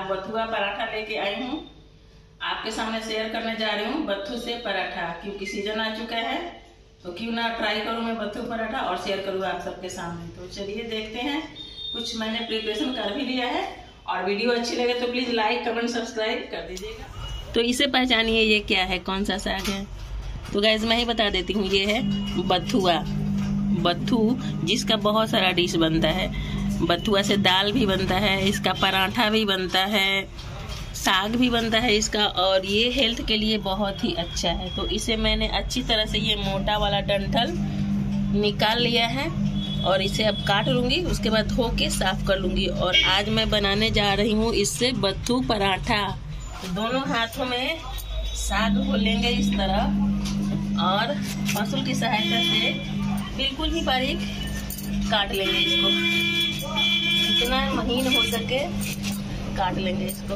बथुआ पराठा लेके आई हूँ, आपके सामने शेयर करने जा रही हूँ बथू से पराठा, क्योंकि सीजन आ चुका है तो क्यों ना ट्राई करूँ मैं बथू पराठा और शेयर करूँ आप सबके सामने। तो चलिए देखते हैं, कुछ मैंने प्रिपरेशन कर भी लिया है और वीडियो अच्छी लगे तो प्लीज़ लाइक कमेंट सब्सक्राइब कर दीजिएगा। तो इसे पहचानिए ये क्या है, कौन सा साग है। तो गाइस मैं ही बता देती हूँ, ये है बथुआ। बथू जिसका बहुत सारा डिश बनता है, बथुआ से दाल भी बनता है, इसका पराठा भी बनता है, साग भी बनता है इसका, और ये हेल्थ के लिए बहुत ही अच्छा है। तो इसे मैंने अच्छी तरह से ये मोटा वाला डंठल निकाल लिया है और इसे अब काट लूँगी, उसके बाद धो के साफ कर लूँगी। और आज मैं बनाने जा रही हूँ इससे बथू पराठा। तो दोनों हाथों में साग को लेंगे इस तरह और मसूल की सहायता से बिल्कुल ही बारीक काट लेंगे इसको, जितना महीन हो सके काट लेंगे इसको,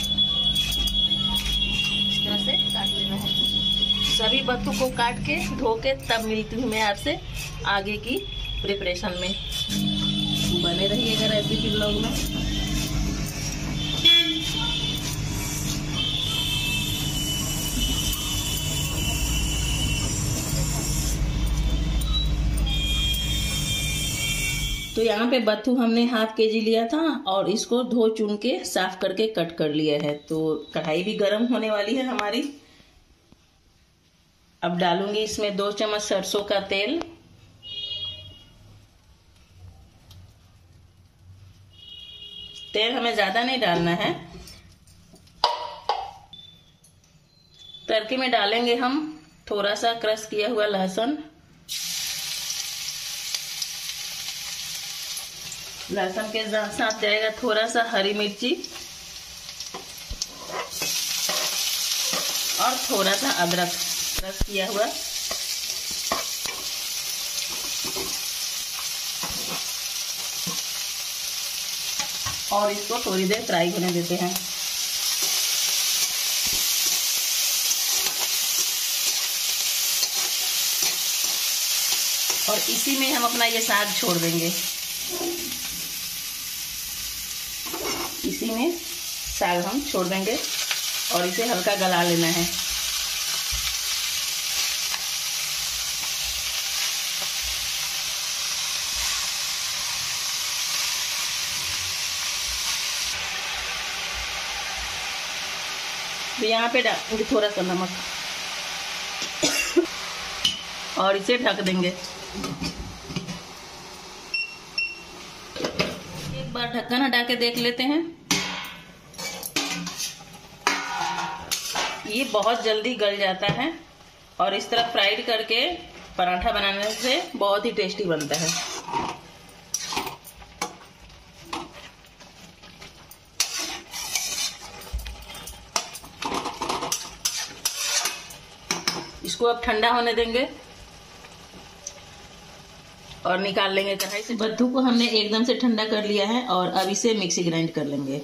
इस तरह से काट लेना है। सभी बथू को काट के धो के तब मिलती हूँ मैं आपसे आगे की प्रिपरेशन में। बने रहिएगा रेसिपी ब्लॉग में। तो यहाँ पे बथू हमने हाफ केजी लिया था और इसको धो चुन के साफ करके कट कर लिया है। तो कढ़ाई भी गर्म होने वाली है हमारी। अब डालूंगी इसमें 2 चम्मच सरसों का तेल। तेल हमें ज्यादा नहीं डालना है। तड़के में डालेंगे हम थोड़ा सा क्रश किया हुआ लहसुन। लहसुन के साथ जाएगा थोड़ा सा हरी मिर्ची और थोड़ा सा अदरक क्रश किया हुआ। और इसको थोड़ी देर फ्राई होने देते हैं। और इसी में हम अपना ये साग छोड़ देंगे। इसी में साग हम छोड़ देंगे और इसे हल्का गला लेना है। तो यहाँ पे डालेंगे थोड़ा सा नमक और इसे ढक देंगे। एक बार ढक्कन हटा के देख लेते हैं। ये बहुत जल्दी गल जाता है और इस तरह फ्राइड करके पराठा बनाने से बहुत ही टेस्टी बनता है। इसको अब ठंडा होने देंगे और निकाल लेंगे कढ़ाई से। बथू को हमने एकदम से ठंडा कर लिया है और अब इसे मिक्सी ग्राइंड कर लेंगे।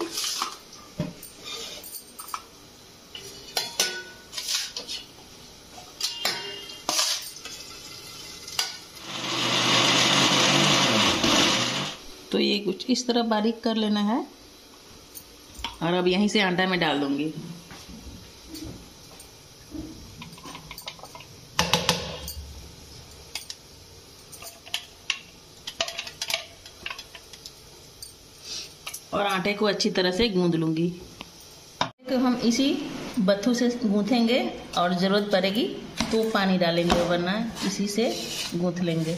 तो ये कुछ इस तरह बारीक कर लेना है और अब यहीं से आटा में डाल दूंगी। और आटे को अच्छी तरह से गूंद लूंगी। तो हम इसी बथू से गूंथेंगे और ज़रूरत पड़ेगी तो पानी डालेंगे, वरना इसी से गूंथ लेंगे।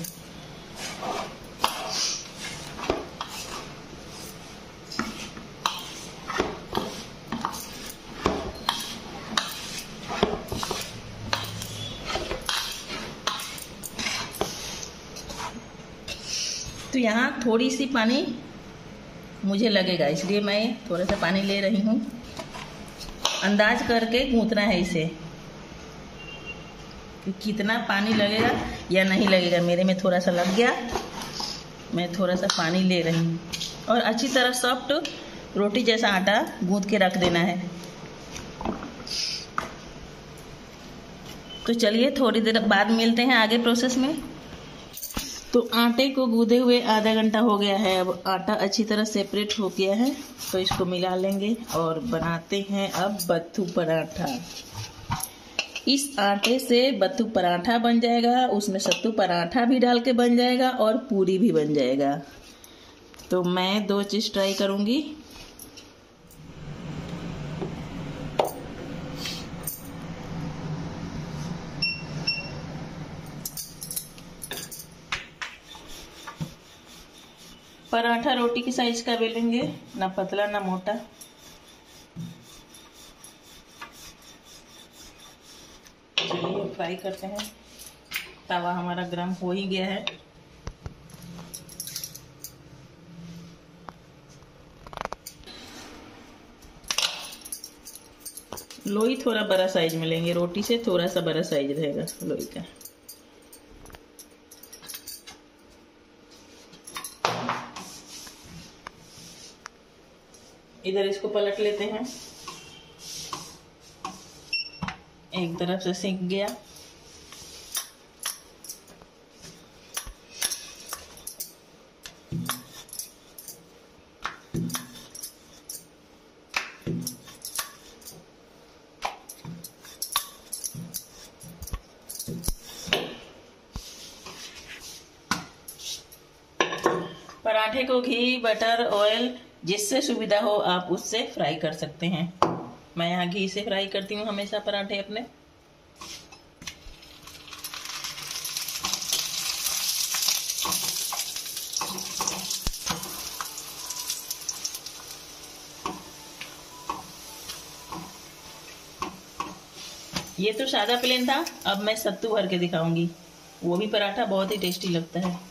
तो यहाँ थोड़ी सी पानी मुझे लगेगा, इसलिए मैं थोड़ा सा पानी ले रही हूँ। अंदाज करके गूंथना है इसे कि कितना पानी लगेगा या नहीं लगेगा। मेरे में थोड़ा सा लग गया, मैं थोड़ा सा पानी ले रही हूँ। और अच्छी तरह सॉफ्ट रोटी जैसा आटा गूंथ के रख देना है। तो चलिए थोड़ी देर बाद मिलते हैं आगे प्रोसेस में। तो आटे को गूंदे हुए आधा घंटा हो गया है। अब आटा अच्छी तरह सेपरेट हो गया है, तो इसको मिला लेंगे और बनाते हैं अब बत्थू पराठा। इस आटे से बत्थू पराठा बन जाएगा, उसमें सत्तू पराठा भी डाल के बन जाएगा और पूरी भी बन जाएगा। तो मैं 2 चीज ट्राई करूंगी। पराठा रोटी की साइज का बेलेंगे, ना पतला ना मोटा। चलिए फ्राई करते हैं। तवा हमारा गर्म हो ही गया है। लोई थोड़ा बड़ा साइज में लेंगे, रोटी से थोड़ा सा बड़ा साइज रहेगा लोई का। इधर इसको पलट लेते हैं। एक तरफ से सिक गया। पराठे को घी, बटर, ऑयल जिससे सुविधा हो आप उससे फ्राई कर सकते हैं। मैं यहाँ घी से फ्राई करती हूँ हमेशा पराठे अपने। ये तो सादा प्लेन था, अब मैं सत्तू भर के दिखाऊंगी। वो भी पराठा बहुत ही टेस्टी लगता है।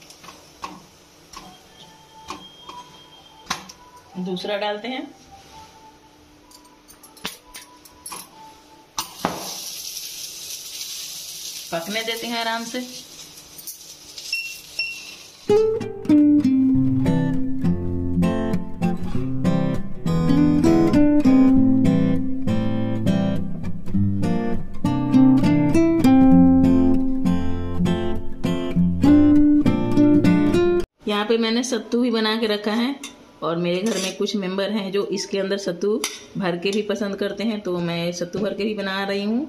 दूसरा डालते हैं। पकने देते हैं आराम से। यहाँ पे मैंने सत्तू भी बना के रखा है और मेरे घर में कुछ मेंबर हैं जो इसके अंदर सत्तू भर के भी पसंद करते हैं, तो मैं सत्तू भर के भी बना रही हूँ।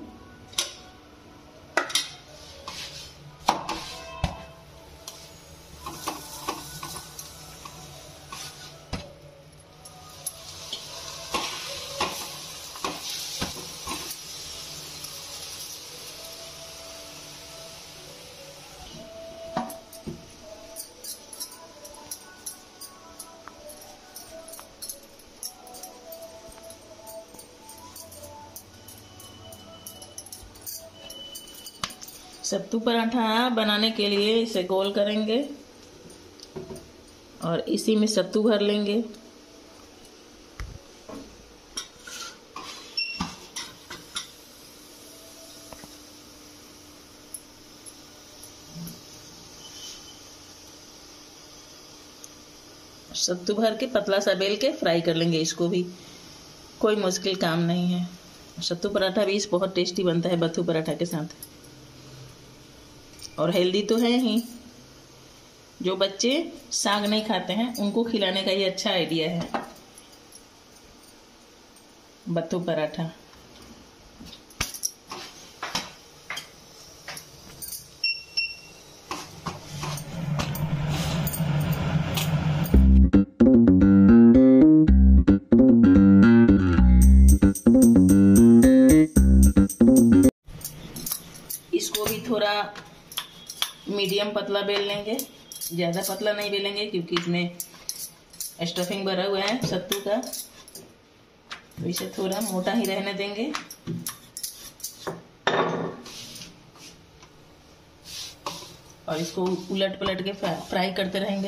सत्तू पराठा बनाने के लिए इसे गोल करेंगे और इसी में सत्तू भर लेंगे। सत्तू भर के पतला सा बेल के फ्राई कर लेंगे। इसको भी कोई मुश्किल काम नहीं है। सत्तू पराठा भी बहुत टेस्टी बनता है बत्थू पराठा के साथ, और हेल्दी तो है ही। जो बच्चे साग नहीं खाते हैं उनको खिलाने का ये अच्छा आइडिया है बत्थू पराठा। इसको भी थोड़ा मीडियम पतला बेल लेंगे, ज़्यादा पतला नहीं बेलेंगे क्योंकि इसमें स्टफिंग भरा हुआ है सत्तू का, तो इसे थोड़ा मोटा ही रहने देंगे। और इसको उलट पलट के फ्राई करते रहेंगे।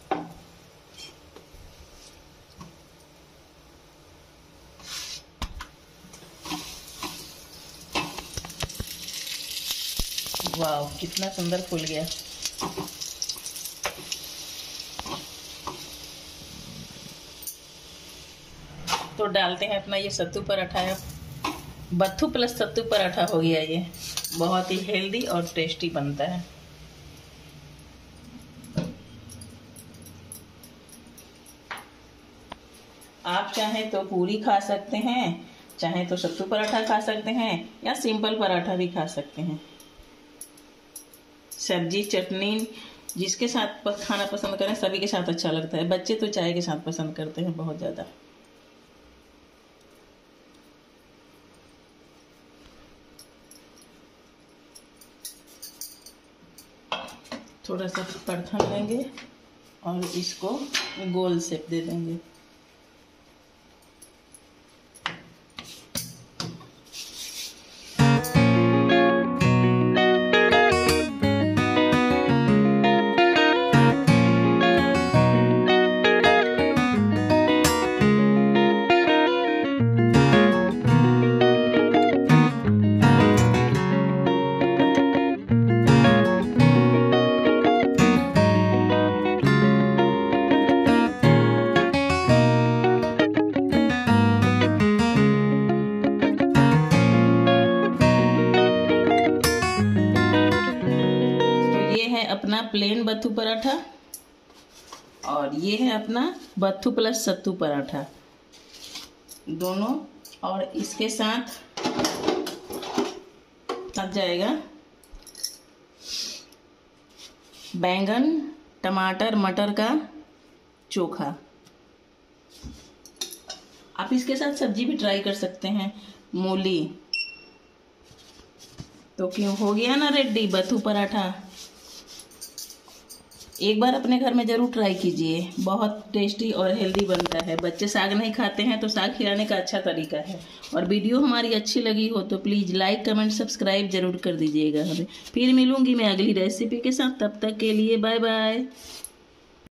वाह, कितना सुंदर फूल गया। तो डालते हैं अपना ये सत्तू पराठा है। बत्थू प्लस सत्तू पराठा हो गया। ये बहुत ही हेल्दी और टेस्टी बनता है। आप चाहें तो पूरी खा सकते हैं, चाहें तो सत्तू पराठा खा सकते हैं, या सिंपल पराठा भी खा सकते हैं। सब्जी चटनी जिसके साथ खाना पसंद करें सभी के साथ अच्छा लगता है। बच्चे तो चाय के साथ पसंद करते हैं बहुत ज़्यादा। थोड़ा सा परथन लेंगे और इसको गोल शेप दे देंगे। अपना प्लेन बत्थू पराठा और ये है अपना बत्थू प्लस सत्तू पराठा दोनों। और इसके साथ जाएगा बैंगन टमाटर मटर का चोखा। आप इसके साथ सब्जी भी ट्राई कर सकते हैं, मूली। तो क्यों, हो गया ना रेडी बत्थू पराठा। एक बार अपने घर में ज़रूर ट्राई कीजिए, बहुत टेस्टी और हेल्दी बनता है। बच्चे साग नहीं खाते हैं तो साग खिलाने का अच्छा तरीका है। और वीडियो हमारी अच्छी लगी हो तो प्लीज़ लाइक कमेंट सब्सक्राइब ज़रूर कर दीजिएगा हमें। फिर मिलूंगी मैं अगली रेसिपी के साथ, तब तक के लिए बाय बाय।